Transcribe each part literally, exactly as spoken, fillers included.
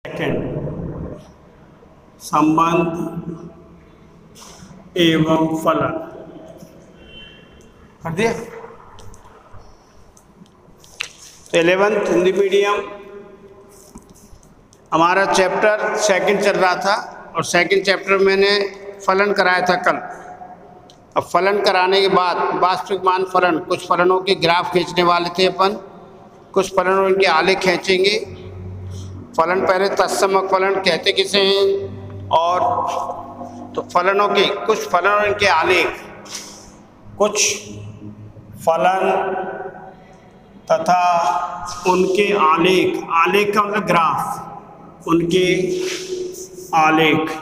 Second, संबंध एवं फलन कर दिया। तो इलेवेंथ हिंदी मीडियम हमारा चैप्टर सेकंड चल रहा था और सेकंड चैप्टर में मैंने फलन कराया था कल। अब फलन कराने के बाद वास्तविक मान फलन, कुछ फलनों के ग्राफ खींचने वाले थे अपन, कुछ फलनों इनके आलेख खींचेंगे। फलन पहले तत्समक फलन कहते किसे हैं, और तो फलनों के कुछ फलनों इनके आलेख, कुछ फलन तथा उनके आलेख, आलेख का मतलब ग्राफ, उनके आलेख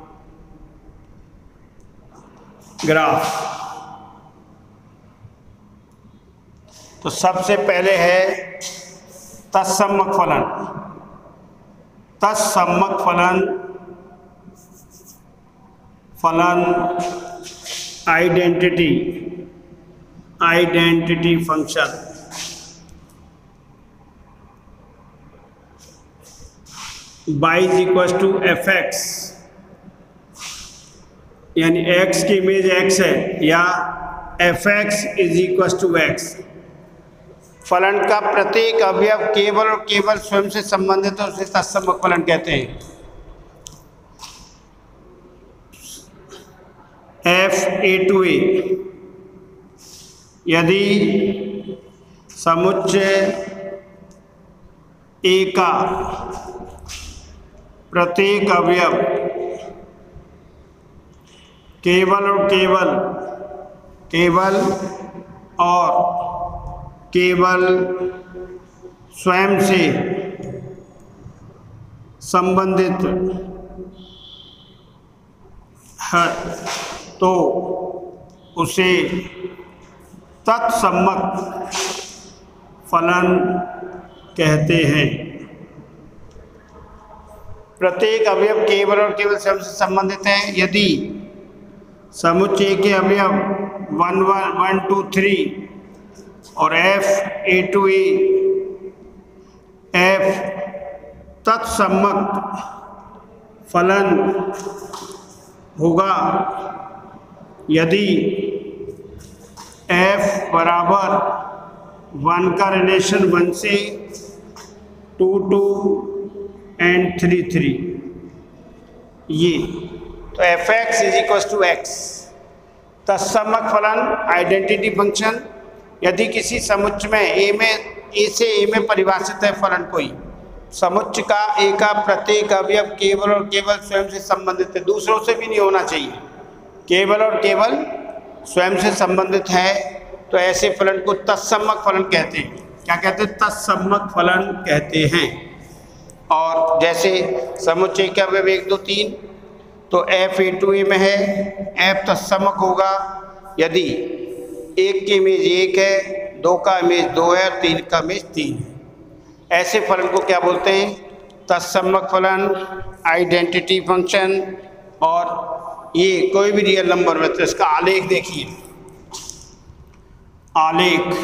ग्राफ। तो सबसे पहले है तत्समक फलन। तत्समक फलन फलन identity identity function y is equal to F X, यानी x की इमेज x है, या F X is equal to X. फलन का प्रत्येक अवयव केवल और केवल स्वयं से संबंधित है, उसे तत्समक फलन कहते हैं। एफ ए टू ए, यदि समुच्चय ए का प्रत्येक अवयव केवल और केवल केवल और केवल स्वयं से संबंधित है तो उसे तत्समक फलन कहते हैं। प्रत्येक अवयव केवल और केवल स्वयं से संबंधित है यदि समुच्चय के अवयव one one one two three और F A to A F तत्समक फलन होगा यदि एफ बराबर वन का रिलेशन वन से two two and three three. ये तो F X is equal to X, तत्समक फलन आइडेंटिटी फंक्शन। यदि किसी समुच्चय में ए में ए से ए में परिभाषित है फलन, कोई समुच्चय का ए का प्रत्येक अवयव केवल और केवल स्वयं से संबंधित है, दूसरों से भी नहीं होना चाहिए, केवल और केवल स्वयं से संबंधित है, तो ऐसे फलन को तत्समक फलन कहते हैं। क्या कहते हैं? तत्समक फलन कहते हैं। और जैसे समुच्चय के अवयव एक दो तीन, तो एफ ए टू ए में है, एफ तत्समक होगा यदि एक की इमेज एक है, दो का इमेज दो है और तीन का इमेज तीन है। ऐसे फलन को क्या बोलते हैं? तत्समक फलन, आइडेंटिटी फंक्शन। और ये कोई भी रियल नंबर में, तो इसका आलेख देखिए, आलेख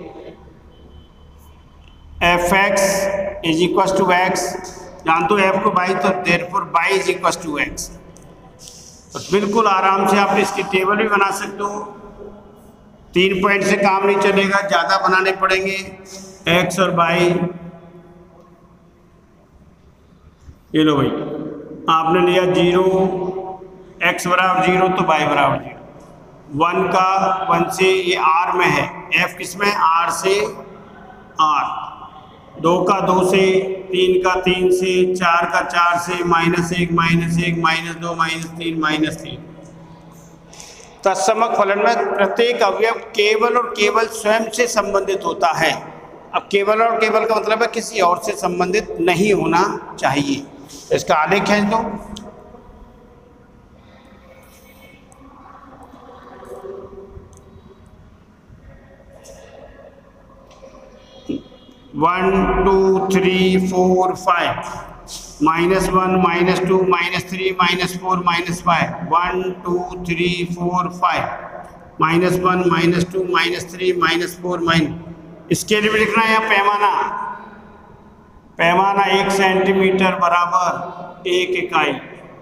F X is equal to X, जान तो एफ को बाई, तो therefore Y is equal to X. तो बिल्कुल आराम से आप इसकी टेबल भी बना सकते हो, तीन पॉइंट से काम नहीं चलेगा, ज़्यादा बनाने पड़ेंगे। एक्स और बाई, ये लो भाई, आपने लिया जीरो, एक्स बराबर जीरो तो बाई बराबर जीरो, वन का वन से, ये आर में है, एफ किस में? आर से आर, दो का दो से, तीन का तीन से, चार का चार से, माइनस एक माइनस एक माइनस दो माइनस तीन माइनस तीन। तत्समक फलन में प्रत्येक अवयव केवल और केवल स्वयं से संबंधित होता है। अब केवल और केवल का मतलब है किसी और से संबंधित नहीं होना चाहिए। तो इसका आलेख है, तो one two three four five, minus one minus two minus three minus four minus five, one two three four five, minus one minus two minus three minus four minus, इसके लिए भी लिखना है यहाँ पैमाना, पैमाना एक सेंटीमीटर बराबर एक इकाई।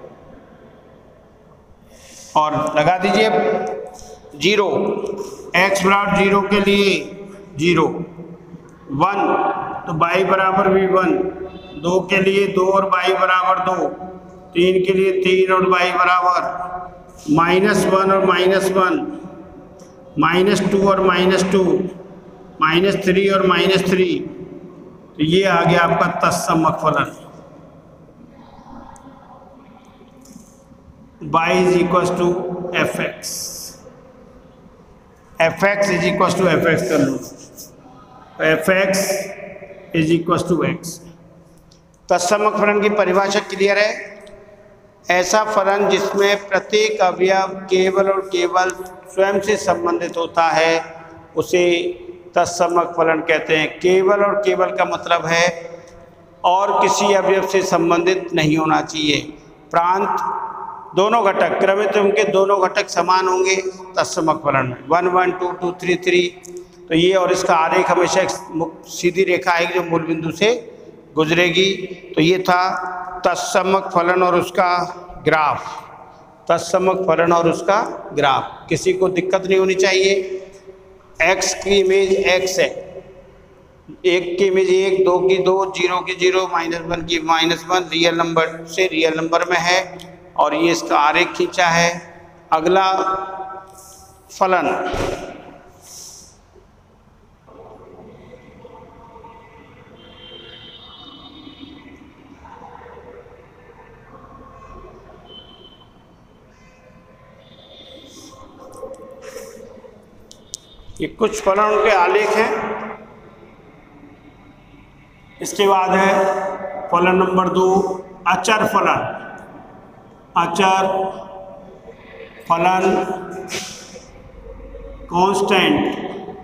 और लगा दीजिए जीरो, एक्स बराबर जीरो के लिए जीरो, वन तो बाई बराबर भी वन, दो के लिए दो और बाई बराबर दो, तीन के लिए तीन और बाई बराबर माइनस वन और माइनस वन, माइनस टू और माइनस टू, माइनस थ्री और माइनस थ्री। तो ये आ गया आपका तत्समक फलन। y is equals to F X, F X is equal to F X कर लो, F X is equal to X. तत्समक फलन की परिभाषा क्लियर है? ऐसा फलन जिसमें प्रत्येक अवयव केवल और केवल स्वयं से संबंधित होता है उसे तत्समक फलन कहते हैं। केवल और केवल का मतलब है और किसी अवयव से संबंधित नहीं होना चाहिए। प्रांत दोनों घटक क्रमित उनके दोनों घटक समान होंगे तत्समक फलन में, one one two two three three. तो ये और इसका आरेख हमेशा एक सीधी रेखा है जो मूल बिंदु से गुजरेगी। तो ये था तत्समक फलन और उसका ग्राफ, तत्समक फलन और उसका ग्राफ। किसी को दिक्कत नहीं होनी चाहिए। एक्स की इमेज एक्स है, एक की इमेज एक, दो की दो, जीरो की जीरो, माइनस वन की माइनस वन, रियल नंबर से रियल नंबर में है और ये इसका आरेख खींचा है। अगला फलन ये कुछ फलन के आलेख हैं। इसके बाद है फलन नंबर दो, अचर फलन। अचर फलन कांस्टेंट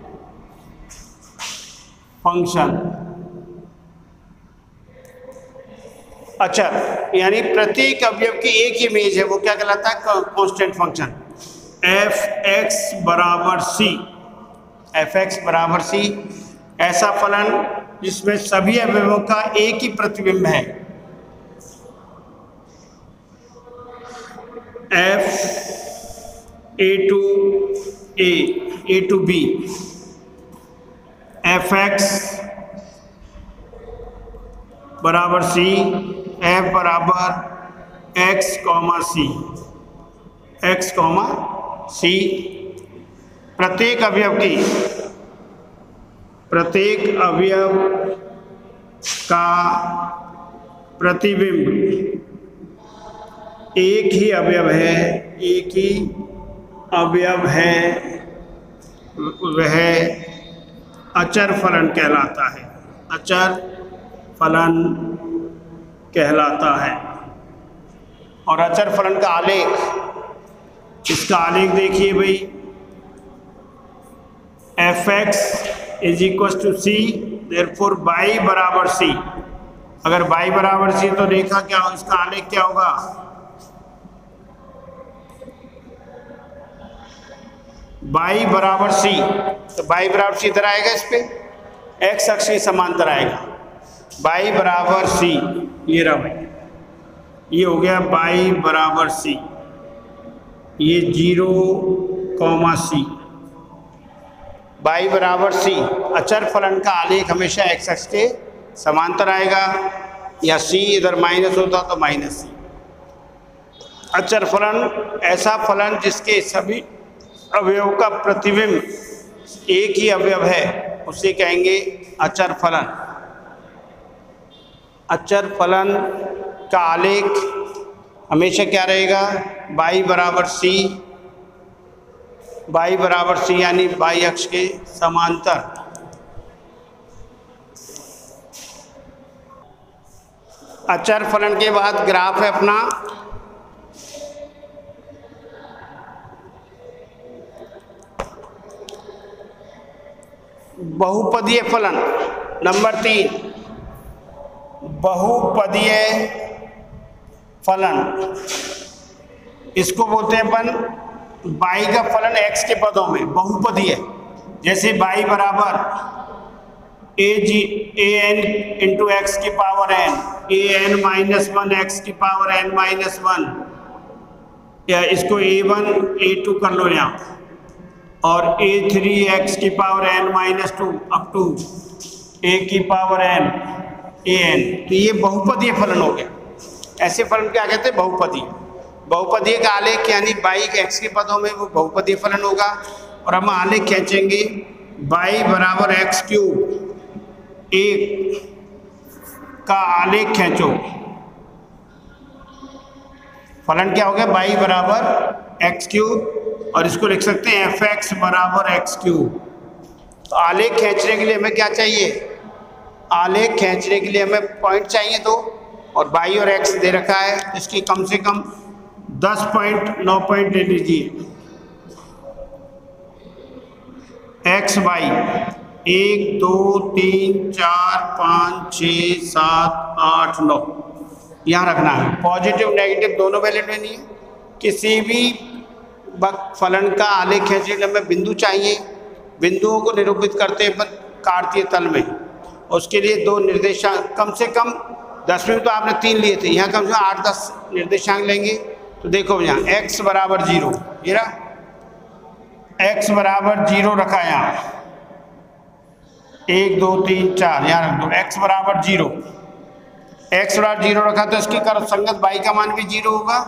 फंक्शन। अचर यानी प्रत्येक अवयव की एक इमेज है, वो क्या कहलाता है? Constant function. एफ एक्स बराबर सी, एफ एक्स बराबर सी ऐसा फलन जिसमें सभी अवयवों का एक ही प्रतिबिंब है। F A to A, A to B, F X बराबर सी, एफ बराबर X comma C, X comma C. प्रत्येक अवयव की प्रत्येक अवयव का प्रतिबिंब एक ही अवयव है, एक ही अवयव है, वह अचर फलन कहलाता है, अचर फलन कहलाता है। और अचर फलन का आलेख, इसका आलेख देखिए भाई, F X is equal to C, therefore Y बराबर सी। अगर बाई बराबर सी तो रेखा क्या हो, इसका आलेख क्या होगा? बाई बराबर सी, तो बाई बराबर सी इधर आएगा, इस पे एक्स अक्ष के समांतर आएगा। बाई बराबर सी, ये रहा भाई, ये हो गया बाई बराबर सी, ये जीरो कॉमा सी, बाई बराबर सी। अचर फलन का आलेख हमेशा एक्स अक्ष के समांतर आएगा, या सी इधर माइनस होता तो माइनस सी। अचर फलन ऐसा फलन जिसके सभी अवयव का प्रतिबिंब एक ही अवयव है, उसे कहेंगे अचर फलन। अचर फलन का आलेख हमेशा क्या रहेगा? बाई बराबर सी, बाई बराबर सी यानी बाई अक्ष के समांतर। अचर फलन के बाद ग्राफ है अपना बहुपदीय फलन। नंबर तीन, बहुपदीय फलन। इसको बोलते हैं अपन बाई का फलन एक्स के पदों में, बहुपदीय। जैसे बाई बराबर A G A N into X की power N, A N minus one X की पावर एन माइनस वन, या इसको ए वन ए टू कर लो यहाँ, और ए थ्री एक्स की power N minus two up to A की पावर एन ए एन। तो ये बहुपदीय फलन हो गया। ऐसे फलन क्या कहते हैं? बहुपदीय। बहुपदीय का आलेख यानी बाई एक्स के पदों में वो बहुपदीय फलन होगा। और हम आलेख खींचेंगे बाई बराबर एक्स क्यूब, एक का आलेख खींचो, फलन क्या हो गया? बाई बराबर एक्स क्यूब, और इसको लिख सकते हैं एफ एक्स बराबर एक्स क्यूब। तो आलेख खींचने के लिए हमें क्या चाहिए? आलेख खींचने के लिए हमें पॉइंट चाहिए दो, और बाई और एक्स दे रखा है, इसकी कम से कम दस पॉइंट नौ पॉइंट ले लीजिए। एक्स बाई एक दो तीन चार पाँच छः सात आठ नौ यहाँ रखना है। पॉजिटिव नेगेटिव दोनों वैल्यूड में नहीं है। किसी भी फलन का आलेख खींचने के लिए हमें बिंदु चाहिए। बिंदुओं को निरूपित करते हैं अपन कार्तीय तल में, उसके लिए दो निर्देशांक, कम से कम दसवीं में तो आपने तीन लिए थे, यहाँ कम से कम आठ दस निर्देशांक लेंगे। तो देखो यहाँ x बराबर जीरो, ये रहा x बराबर जीरो रखा यहाँ, एक दो तीन चार यहाँ रख दो, x बराबर जीरो, x बराबर जीरो रखा तो इसकी कर संगत y का मान भी जीरो होगा।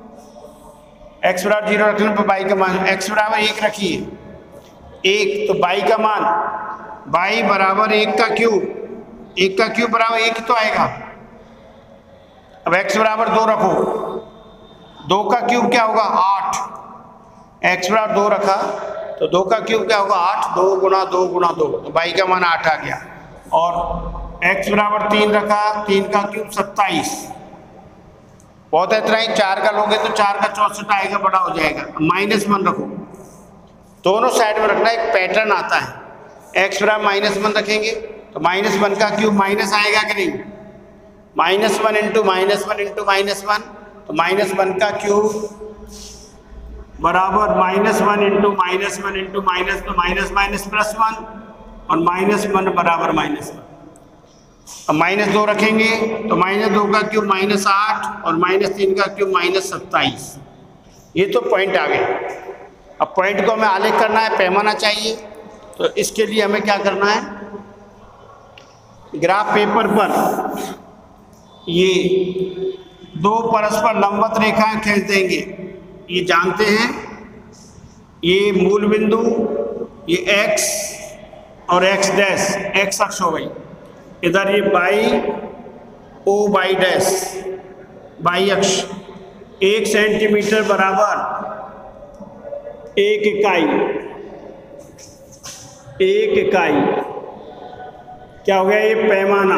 x बराबर जीरो रखने पर y का मान, x बराबर एक रखिए, एक तो y का मान y बराबर एक का क्यूब, एक का क्यूब बराबर एक तो आएगा। अब x बराबर दो रखो, दो का क्यूब क्या होगा? आठ। x बराबर दो रखा तो दो का क्यूब क्या होगा? आठ, दो गुना दो गुना दो, तो y का मान आठ आ गया। और x बराबर तीन रखा, तीन का क्यूब सत्ताईस, बहुत है इतना ही। चार का लोगे तो चार का चौसठ आएगा, बड़ा हो जाएगा। माइनस वन रखो, दोनों साइड में रखना, एक पैटर्न आता है। x बराबर माइनस वन रखेंगे तो माइनस वन का क्यूब माइनस आएगा कि नहीं? Minus one into minus one into minus one, तो माइनस वन का क्यूब बराबर minus one into minus one into minus तो माइनस माइनस प्लस वन, और माइनस वन बराबर माइनस वन। अब माइनस दो रखेंगे तो माइनस दो का क्यूब माइनस आठ, और माइनस तीन का क्यूब माइनस सत्ताईस। ये तो पॉइंट आ गए। अब पॉइंट को हमें आलेख करना है, पैमाना चाहिए। तो इसके लिए हमें क्या करना है? ग्राफ पेपर पर ये दो परस्पर लंबवत रेखाएं खींच देंगे। ये जानते हैं, ये मूल बिंदु, ये x और x डैश, x अक्ष हो गई, इधर ये Y O Y dash Y अक्ष, एक सेंटीमीटर बराबर एक इकाई, एक इकाई क्या हो गया? ये पैमाना।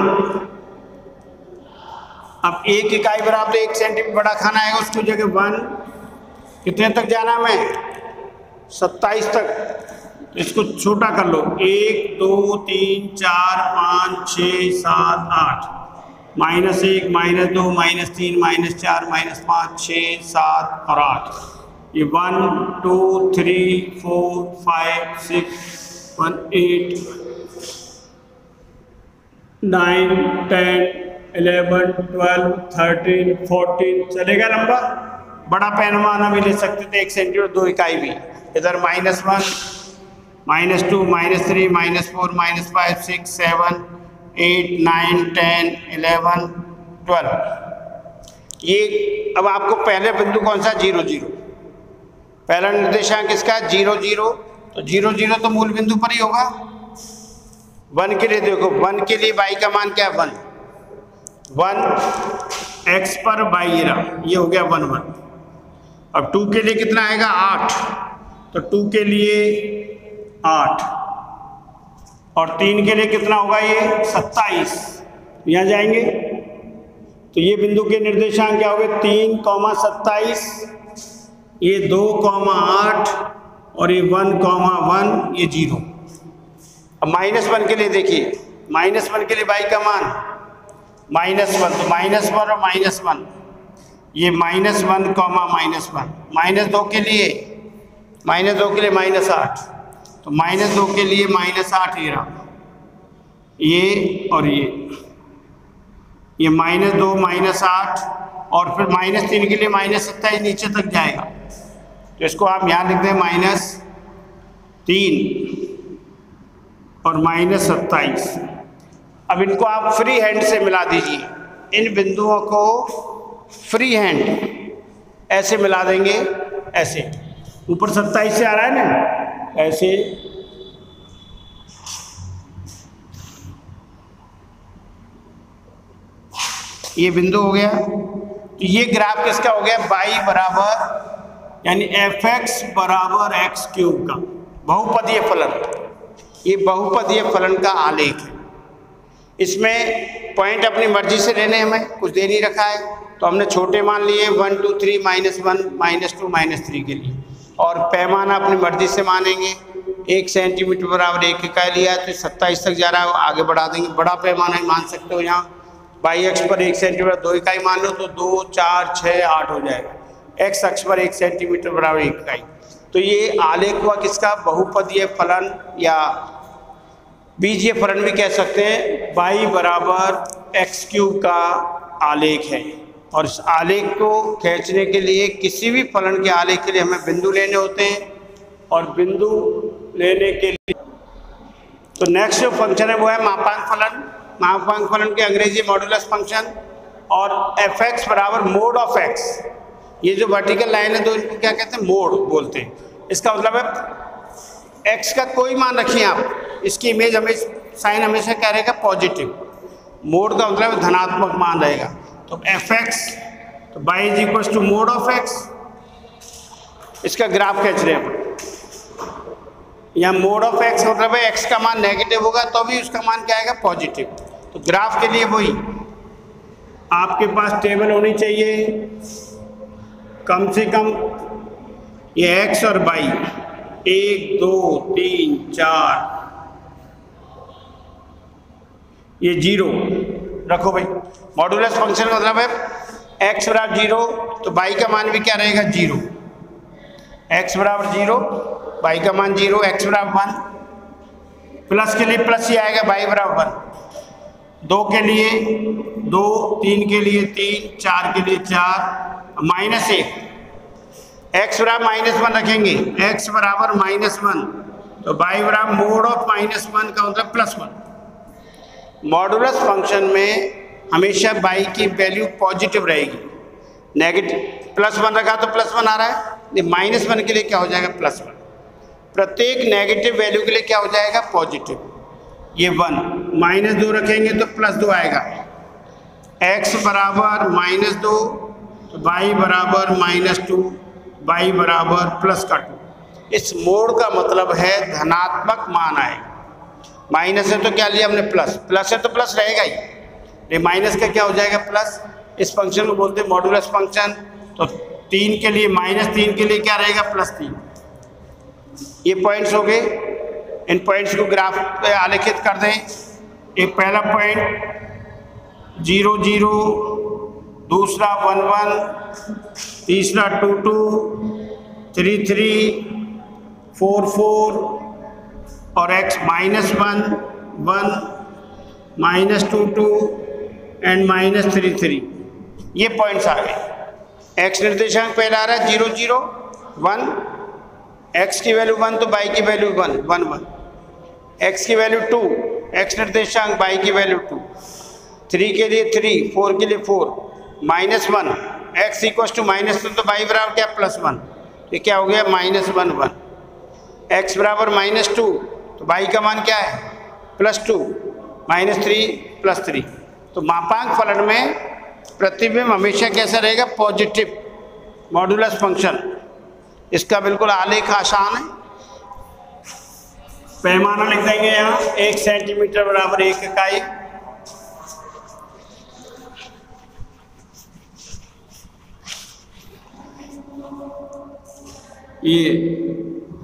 अब एक इकाई बराबर एक सेंटीमीटर बड़ा खाना है, उसको जगह वन कितने तक जाना मैं? सत्ताईस तक। तो इसको छोटा कर लो, एक दो तीन चार पाँच छः सात आठ, माइनस एक माइनस दो माइनस तीन माइनस चार माइनस पाँच छः सात और आठ। ये one two three four five six one eight nine ten eleven twelve thirteen fourteen, चलेगा लंबा। बड़ा पैमाना भी ले सकते थे, एक सेंटीमीटर दो इकाई भी। इधर minus one minus two minus three minus four minus five six seven eight nine ten eleven twelve. ये अब आपको पहले बिंदु कौन सा? जीरो जीरो, पहला निर्देशांक किसका? Zero zero. तो जीरो जीरो तो मूल बिंदु पर ही होगा। वन के लिए देखो, वन के लिए बाई का मान क्या है? वन वन एक्स पर बाई, ये हो गया वन वन। अब टू के लिए कितना आएगा? आठ, तो टू के लिए आठ, और तीन के लिए कितना होगा? ये सत्ताईस। यहाँ जाएंगे तो ये बिंदु के निर्देशांक क्या हो गए? तीन कौमा सत्ताईस, ये दो कौमा आठ, और ये वन कौमा वन, ये जीरो। अब माइनस वन के लिए देखिए, माइनस वन के लिए बाई का मान माइनस वन, तो माइनस वन और माइनस वन, ये minus one comma minus one. माइनस दो के लिए माइनस दो के लिए माइनस आठ, तो माइनस दो के लिए माइनस आठ ये रहा, ये और ये ये माइनस दो माइनस आठ और फिर माइनस तीन के लिए माइनस सत्ताईस नीचे तक जाएगा, तो इसको आप यहाँ लिख दें माइनस तीन और माइनस सत्ताईस। अब इनको आप फ्री हैंड से मिला दीजिए, इन बिंदुओं को फ्री हैंड ऐसे मिला देंगे, ऐसे ऊपर सत्ताईस से आ रहा है ना, ऐसे ये बिंदु हो गया। तो ये ग्राफ किसका हो गया, बाई बराबर यानी एफ एक्स बराबर एक्स क्यूब का बहुपदीय फलन। ये बहुपदीय फलन का आलेख है। इसमें पॉइंट अपनी मर्जी से लेने, हमें कुछ दे नहीं रखा है, तो हमने छोटे मान लिए one two three minus one minus two minus three के लिए, और पैमाना अपनी मर्जी से मानेंगे। एक सेंटीमीटर बराबर एक इकाई लिया है तो सत्ताईस तक जा रहा है, आगे बढ़ा देंगे, बड़ा पैमाना ही मान सकते हो। यहाँ बाई अक्ष पर एक सेंटीमीटर दो इकाई मान लो तो दो चार छः आठ हो जाएगा। एक्स अक्ष पर एक सेंटीमीटर बराबर एक इकाई। तो ये आलेख हुआ किसका, बहुपदीय फलन या बीजीय फलन भी कह सकते हैं। बाई बराबर एक्स क्यूब का आलेख है, और इस आलेख को खींचने के लिए किसी भी फलन के आलेख के लिए हमें बिंदु लेने होते हैं, और बिंदु लेने के लिए तो नेक्स्ट जो फंक्शन है वो है मापांक फलन। मापांक फलन के अंग्रेजी मॉडुलस फंक्शन, और एफ एक्स बराबर मोड ऑफ एक्स। ये जो वर्टिकल लाइन है तो इनको क्या कहते हैं, मोड बोलते हैं। इसका मतलब है एक्स का कोई मान रखिए आप, इसकी इमेज हमें साइन हमेशा क्या रहेगा, पॉजिटिव। मोड का मतलब धनात्मक मान रहेगा। तो एफ एक्स तो Y is equal to mod of X. इसका ग्राफ खींच रहे हैं यहाँ। मोड ऑफ एक्स मतलब है एक्स का मान नेगेटिव होगा तो भी उसका मान क्या आएगा, पॉजिटिव। तो ग्राफ के लिए वही आपके पास टेबल होनी चाहिए कम से कम, ये एक्स और बाई, एक दो तीन चार, ये जीरो रखो भाई। मॉडुलस फंक्शन का मतलब है एक्स बराबर जीरो तो बाई का मान भी क्या रहेगा, जीरो। एक्स बराबर जीरो, बाई का मान जीरो, एक्स बराबर वन, प्लस के लिए प्लस ही आएगा, बाई बराबर वन। दो के लिए दो, तीन के लिए तीन, चार के लिए चार, माइनस एक। एक्स बराबर माइनस वन रखेंगे, एक्स बराबर माइनस वन तो बाई बराबर मोड ऑफ माइनस वन का मतलब प्लस वन। मॉडुलस फंक्शन में हमेशा बाई की वैल्यू पॉजिटिव रहेगी। नेगेटिव प्लस वन रखा तो प्लस वन आ रहा है, माइनस वन के लिए क्या हो जाएगा, प्लस वन। प्रत्येक नेगेटिव वैल्यू के लिए क्या हो जाएगा, पॉजिटिव। ये वन, माइनस दो रखेंगे तो प्लस दो आएगा। एक्स बराबर माइनस दो तो बाई बराबर माइनस टू, बाई बराबर प्लस का टू। इस मोड का मतलब है धनात्मक मान आएगा। माइनस है तो क्या लिया हमने, प्लस। प्लस है तो प्लस रहेगा ही, ये माइनस का क्या हो जाएगा, प्लस। इस फंक्शन को बोलते हैं मॉडुलस फंक्शन। तो तीन के लिए माइनस तीन के लिए क्या रहेगा, प्लस तीन। ये पॉइंट्स हो गए, इन पॉइंट्स को ग्राफ पे आलेखित कर दें। एक पहला पॉइंट जीरो जीरो, दूसरा वन वन, तीसरा two two, three three, four four, और x minus one one, minus two two and minus three three. ये पॉइंट्स आ गए। x निर्देशांक पहला आ रहा है जीरो जीरो वन, x की वैल्यू वन तो y की value one one one, x की वैल्यू टू, x निर्देशांक y की वैल्यू टू, थ्री के लिए थ्री, फोर के लिए four, minus one, X equal to minus one तो y बराबर क्या, प्लस वन। ये क्या हो गया, माइनस वन वन। x बराबर माइनस टू तो y का मान क्या है, plus two, minus three plus three. तो मापांक फलन में प्रतिबिंब हमेशा कैसा रहेगा, पॉजिटिव। मॉडुलस फंक्शन इसका बिल्कुल आलेख आसान है। पैमाना लिख देंगे यहाँ, एक सेंटीमीटर बराबर एक इकाई। ये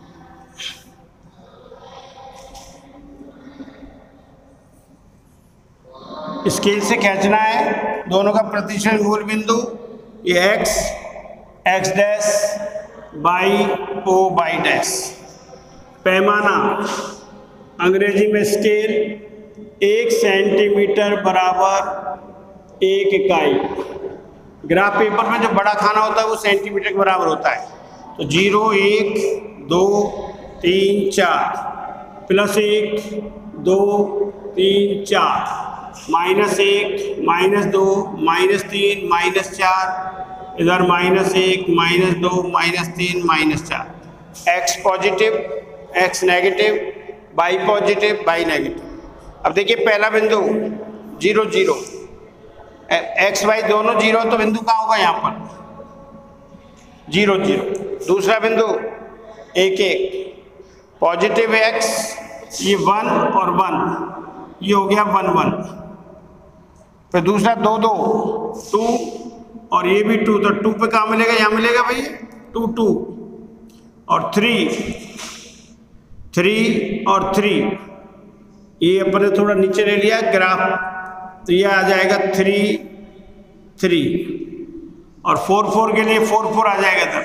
स्केल से खींचना है दोनों का प्रतिच्छेद मूल बिंदु। ये x, x dash Y O Y dash. पैमाना अंग्रेजी में स्केल, एक सेंटीमीटर बराबर एक इकाई। ग्राफ पेपर में जो बड़ा खाना होता है वो सेंटीमीटर के बराबर होता है। तो जीरो, एक, दो, तीन, चार, प्लस एक, दो, तीन, चार, माइनस एक, माइनस दो, माइनस तीन, माइनस चार, इधर माइनस एक, माइनस दो, माइनस तीन, माइनस चार। X positive, X negative, Y positive, Y negative. अब देखिए पहला बिंदु जीरो जीरो, एक्स वाई दोनों जीरो, तो बिंदु कहाँ होगा यहाँ पर जीरो जीरो। दूसरा बिंदु एक एक, पॉजिटिव एक्स, ये वन और वन, ये हो गया वन वन। फिर दूसरा दो दो, टू, और ये भी टू, तो टू पे कहाँ मिलेगा, यहाँ मिलेगा भैया टू टू। और थ्री, थ्री और थ्री, ये अपने थोड़ा नीचे ले लिया ग्राफ, तो ये आ जाएगा थ्री थ्री। और फोर फोर के लिए फोर फोर आ जाएगा इधर,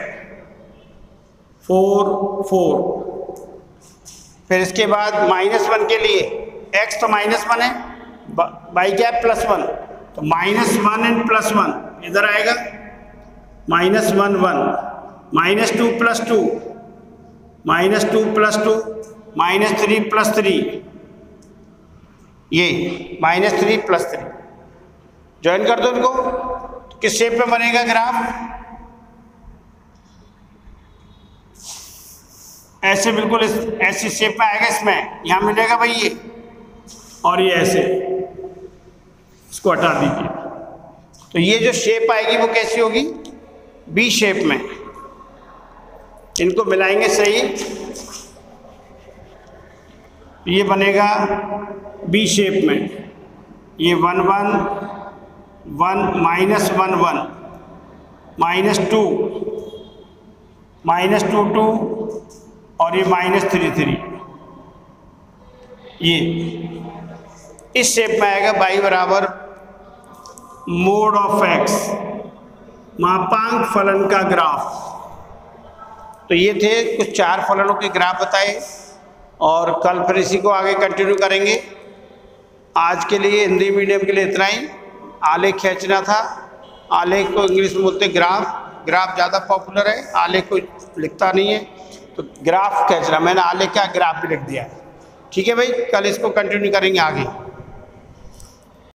फोर फोर। फिर इसके बाद माइनस वन के लिए, एक्स तो माइनस वन है, बाई क्या है प्लस वन, तो minus one and plus one इधर आएगा, minus one one, minus two plus two, minus two plus two, minus three plus three, ये minus three plus three. Join कर दो इनको, तो किस शेप में बनेगा ग्राफ, ऐसे बिल्कुल इस, ऐसी शेप में आएगा। इसमें यहाँ मिलेगा भाई ये, और ये ऐसे, इसको हटा दीजिए। तो ये जो शेप आएगी वो कैसी होगी, बी शेप में। इनको मिलाएंगे सही, ये बनेगा बी शेप में। ये one one one, minus one one, minus two, minus two two, और ये माइनस थ्री थ्री, ये इस शेप में आएगा। बाई बराबर मोड ऑफ एक्स, मापांक फलन का ग्राफ। तो ये थे कुछ चार फलनों के ग्राफ बताए, और कल फिर इसी को आगे कंटिन्यू करेंगे। आज के लिए हिंदी मीडियम के लिए इतना ही। आलेख खींचना था, आलेख को इंग्लिश में बोलते ग्राफ, ग्राफ ज़्यादा पॉपुलर है, आलेख को लिखता नहीं है, तो ग्राफ खींचना, मैंने आलेख क्या ग्राफ भी लिख दिया है। ठीक है भाई, कल इसको कंटिन्यू करेंगे आगे।